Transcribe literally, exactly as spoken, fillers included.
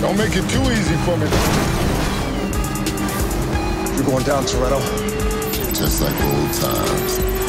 Don't make it too easy for me. You're going down, Toretto. Just like old times.